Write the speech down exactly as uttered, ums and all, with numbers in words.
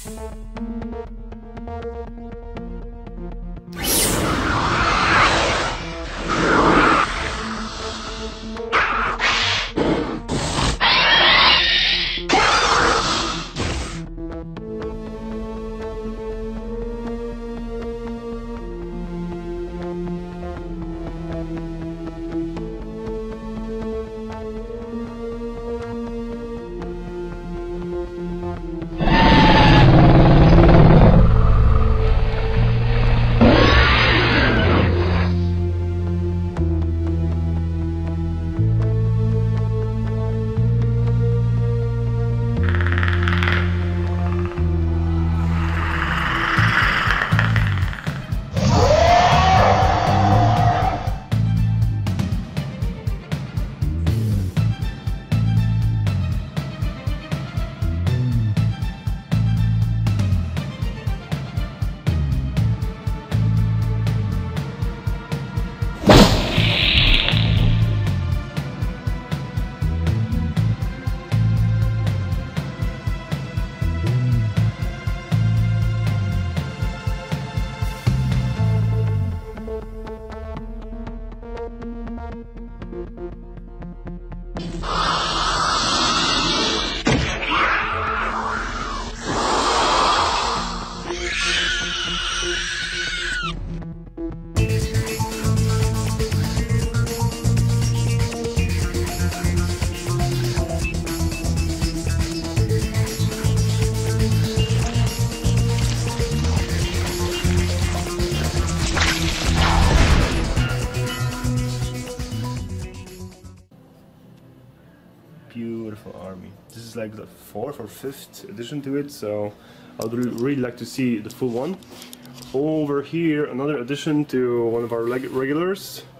Beautiful army. This is like the fourth or fifth edition to it, so I would really like to see the full one. Over here, another addition to one of our regulars.